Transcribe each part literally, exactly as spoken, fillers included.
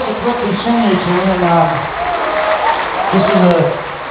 to quickly sing it to you, and uh, this is a,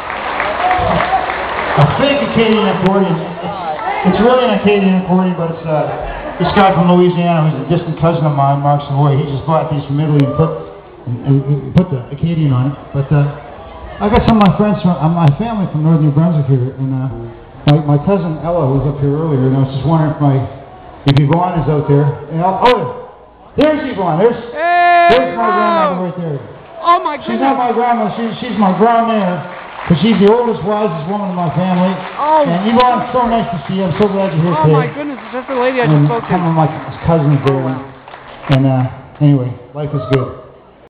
a fake Acadian accordion. It's, it's really an Acadian accordion, but it's uh, this guy from Louisiana who's a distant cousin of mine, Mark Savoy. He just bought these from Italy and put, and, and put the Acadian on it. But uh, I got some of my friends from, uh, my family from northern New Brunswick here, and uh, my, my cousin Ella was up here earlier, and I was just wondering if my, if Yvonne is out there. And I'll, oh, there's Yvonne. There's, hey, there's my grandmother right there. Oh my goodness. She's not my grandma. She's she's my grandmare, because she's the oldest, wisest woman in my family. Oh. And Yvonne, it's so nice to see you. I'm so glad you're here oh today. Oh my goodness, it's just the lady I just and spoke to. Some of my cousins there. And uh, anyway, life is good.